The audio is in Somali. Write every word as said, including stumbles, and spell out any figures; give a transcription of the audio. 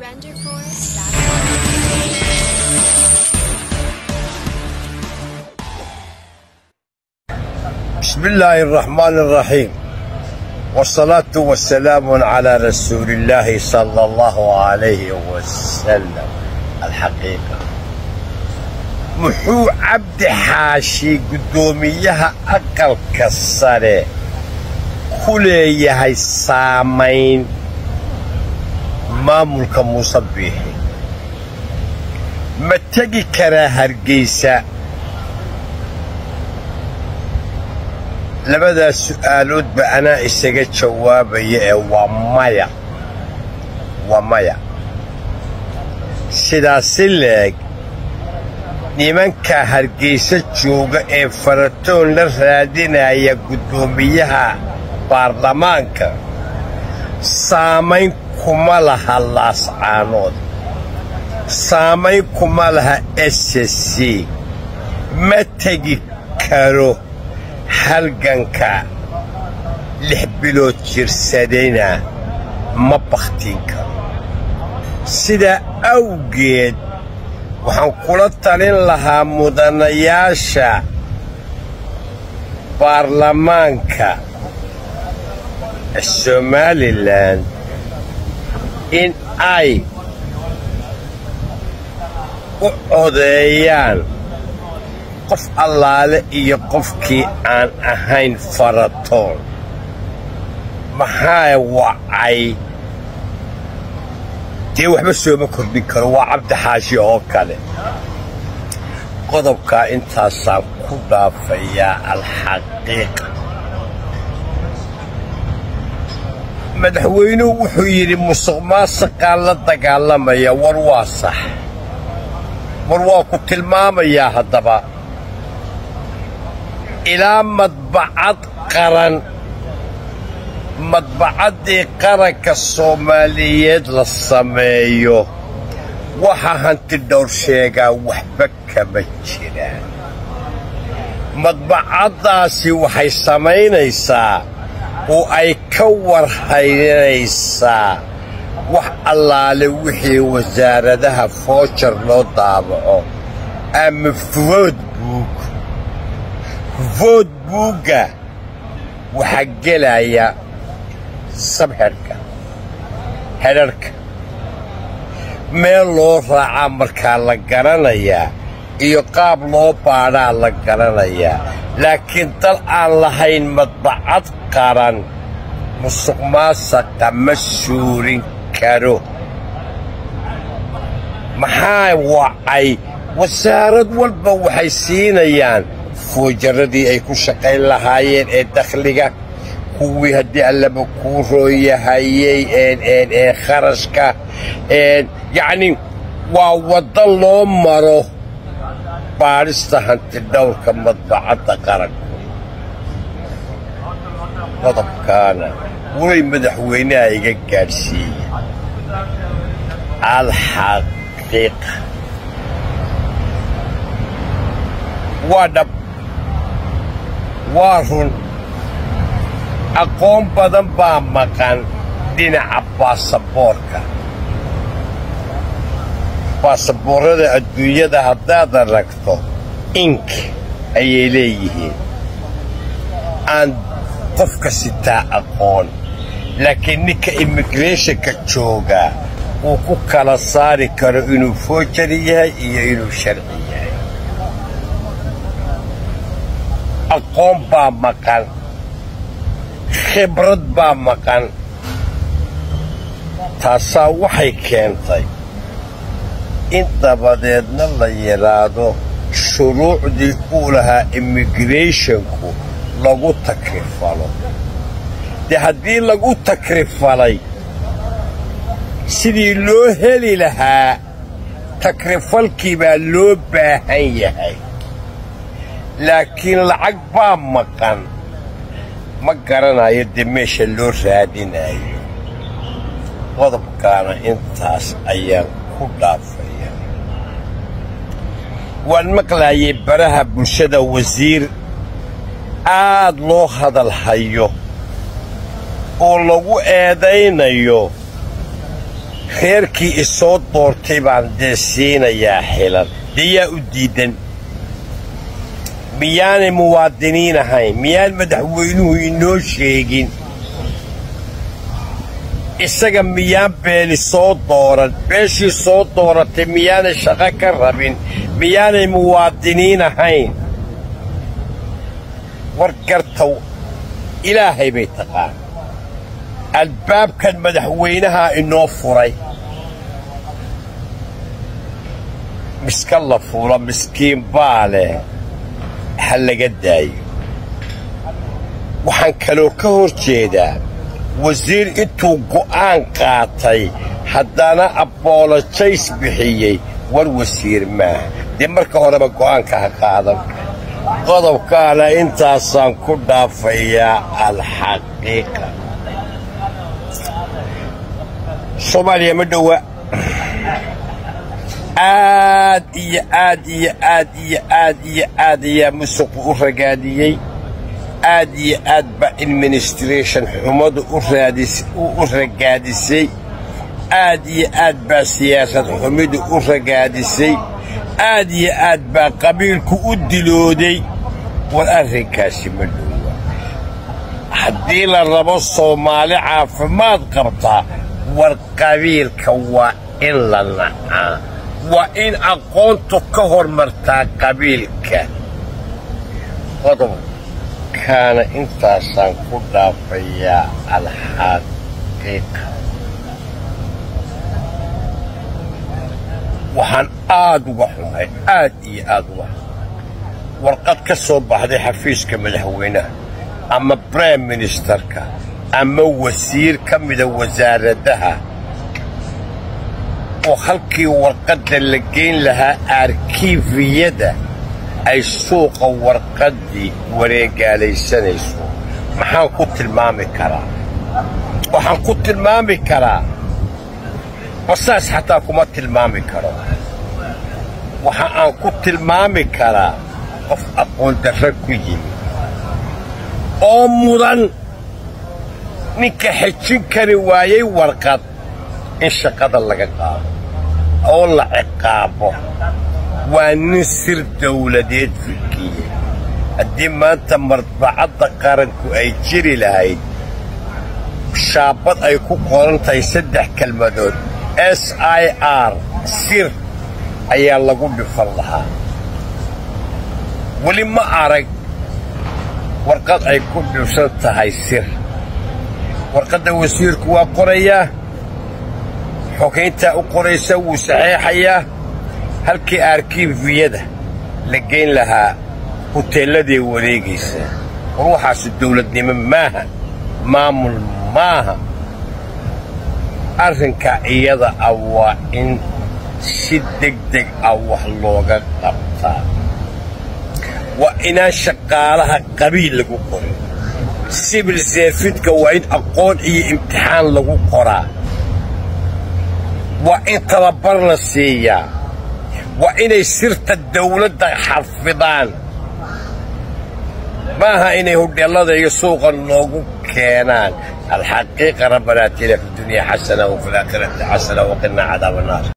بسم الله الرحمن الرحيم، والصلاة والسلام على رسول الله صلى الله عليه وسلم. الحقيقة محو عبد حاشي قدوميها أقل كسره كليها سامين مامولك مصبيحي ما تجي كرا هرقيسة. لبدا سؤالود بأنا إسجد جوابي ومايا ومايا سيدا سلك نيمان كهرجيسة جوجا إيه فرتون لرادينا يا قدوميها برلمانك سامين كمالها اللاسعانود سامين كمالها اس سي ما تجي كارو halganka lix bilood jirsadayna ma bakhtiin karo. sida awgeed waxaan kula talin lahaa mudanayaasha baarlamaanka Somaliland in ay u codeeyaan qof allaale iyo qofkii aan ahayn faratoon. maxaa wacay dee waxba sooma kordhin karo, waa cabdi xaashi oo kale. qodobkaa intaasaan ku dhaafayaa. alxaqiiqa madaxweynuhu wuxuu yidhi musuq maasuqaan la dagaalamaya. war waa sax, war waa ku tilmaamayaa. haddaba ilaa madbacad qaran, madbacaddii qaranka Soomaaliyeed la sameeyo, waxa hanti dhowr sheegaa waxba kama jiraan. madbacaddaasi waxay samaynaysaa oo ay ka warhaynaysaa wax allaale wixii wasaaradaha foojar loo daabaco ama food book. food booga waxaa gelaya sabxirka xidharka meel loo raacaa markaa la garanayaa iyo qaab loo baadhaa la garanayaa. laakiin dal aan lahayn madbacad qaran musuq maasuqa ma suurin karo. maxaa wacay wasaarad walba waxay siinayaan foojaradii ay ku shaqayn lahaayeen ee dakhliga, kuwii haddii allaba kuu rooyahayey ee kharashka. yacni waa waddo loo maro baadhista hanti dhowrka madbacadda qaranku. qodobkaana way madaxweynaha iga gaadhsiiye. alxaqiiqa waa dhab, waa run. aqoon badan baa maqan dhinaca baasaboorka. baasaboorrada adduunyada haddaad aragto ink ayay leeyihiin aan qofka sitaa aqoon. laakiin ninka immigrationka joogaa uu ku kala saari karo inuu foojari yahay iyo inuu sharci yahay. aqoon baa maqan, khibrad baa maqan. taasaa waxay keentay in dabadeedna la yidhaahdo shuruucdii uu lahaa immigrationku lagu takrifalo. dee haddii lagu takrifalay sidii loo heli lahaa takrifalkii baa loo baahan yahay. laakiin lacag baa maqan, ma garanayo dee meesha loo raadinayo. qodobkaana intaas ayaan ku dhaafaya. waan maqlaayay baraha bulshada wasiir aad loo hadal hayo oo lagu eedaynayo reerkii isoo doortay baan dee siinayaa xilan dee yaa u diidan miyaanay muwaadiniin ahayn miyaan madaxweynuhu inoo sheegin isaga miyaan beeli soo dooran beeshii soo dooratay miyaanay shaqo ka rabin miyaanay muwaadiniin ahayn war gartow ilaahay bay taqaan albaabkan madaxweynaha inoo furay miska la fuula miskiin baa leh ha laga daayo waxaan kaloo ka hor jeedaa wasiir intuu go'aan qaatay haddana abolojays bixiyey war wasiir maaha dee marka horeba go'aanka ha qaadan qodobkaana intaasaan ku dhaafayaa alxaqiiqa soomaaliya ma dhowa aad iyo aad iyo aad iyo aad iyo aad ayaa musuqu u ragaadiyey aad iyo aad baa administration xumadu u ragaadisay aad iyo aad baa siyaasad xumidu u ragaadisay aad iyo aad baa qabiilku u dilooday war arrinkaasi ma dhowa haddii la rabo soomaali caafimaad qabtaa war qabiilka waa in la nacaa waa in aqoontu ka hormartaa qabiilka qodobkaana intaasaan ku dhaafayaa alxaqiiqa waxaan aad uga xumay aad iyo aad uga xumay warqad ka soo baxday xafiiska madaxweynaha ama brime ministerka ama wasiir ka mida wasaaradaha oo halkii warqadda la geyn lahaa arkiifiyada ay suuqa warqaddii wareegaalaysanayso maxaan ku tilmaami karaa waxaan ku tilmaami karaa basaas xataa kuma tilmaami karo waxa aan ku tilmaami karaa qof aqoon darro ku yimi oo mudan ninka xejin kari waayey warqad in shaqada laga qaado oo la ciqaabo waa nin sir dawladeed fikiyey haddii maanta madbacadda qaranku ay jiri lahayd shaabad ay ku qoran tahay saddex kelmadood s i r sir ayaa lagu dhifan lahaa weli ma arag warqad ay ku dhifsan tahay sir warqadda wasiirku waa qorayaa xogayntaa u qoraysa wuu saxeexayaa halkii arkiifiyada la geyn lahaa huteelladii wareegaysa war waxaasu dawladnimo maaha maamul maaha arrinka iyada ah waa in si degdeg ah wax looga qabtaa waa inaan shaqaalaha qabiil lagu qorin sibil seefidka waa in aqoon iyo imtixaan lagu qoraa waa in tababar la siiyaa waa inay sirta dawladda xafidaan maaha inay hodheellada iyo suuqa noogu keenaan الحقيقة ربنا آتنا في الدنيا حسنة وفي الآخرة حسنة وقنا عذاب النار.